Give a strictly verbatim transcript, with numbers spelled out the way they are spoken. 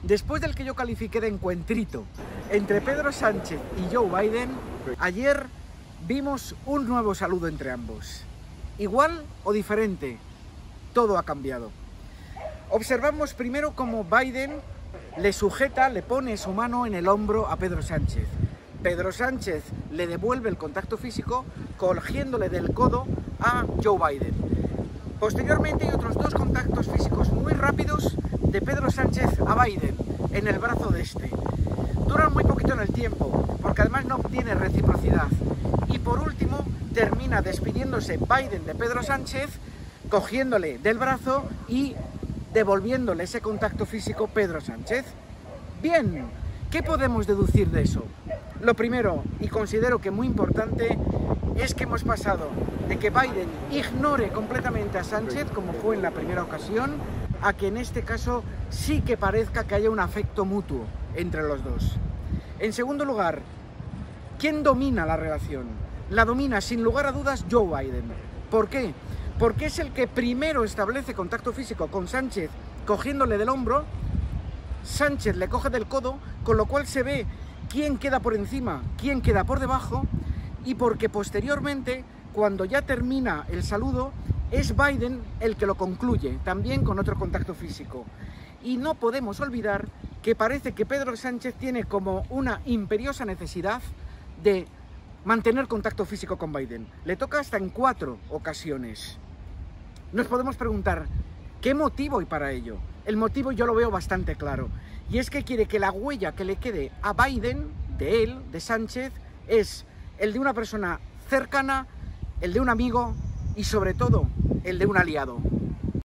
Después del que yo califiqué de encuentrito entre Pedro Sánchez y Joe Biden, ayer vimos un nuevo saludo entre ambos. Igual o diferente, todo ha cambiado. Observamos primero cómo Biden le sujeta, le pone su mano en el hombro a Pedro Sánchez. Pedro Sánchez le devuelve el contacto físico cogiéndole del codo a Joe Biden. Posteriormente hay otros dos contactos físicos muy rápidos de Pedro Sánchez a Biden en el brazo de este. Duran muy poquito en el tiempo, porque además no obtiene reciprocidad. Y por último, termina despidiéndose Biden de Pedro Sánchez, cogiéndole del brazo y devolviéndole ese contacto físico Pedro Sánchez. Bien, ¿qué podemos deducir de eso? Lo primero, y considero que muy importante, es que hemos pasado de que Biden ignore completamente a Sánchez, como fue en la primera ocasión, a que en este caso sí que parezca que haya un afecto mutuo entre los dos. En segundo lugar, ¿quién domina la relación? La domina sin lugar a dudas Joe Biden. ¿Por qué? Porque es el que primero establece contacto físico con Sánchez cogiéndole del hombro, Sánchez le coge del codo, con lo cual se ve quién queda por encima, quién queda por debajo, y porque posteriormente, cuando ya termina el saludo, es Biden el que lo concluye, también con otro contacto físico. Y no podemos olvidar que parece que Pedro Sánchez tiene como una imperiosa necesidad de mantener contacto físico con Biden. Le toca hasta en cuatro ocasiones. Nos podemos preguntar, ¿qué motivo hay para ello? El motivo yo lo veo bastante claro, y es que quiere que la huella que le quede a Biden, de él, de Sánchez, es el de una persona cercana, el de un amigo y sobre todo el de un aliado.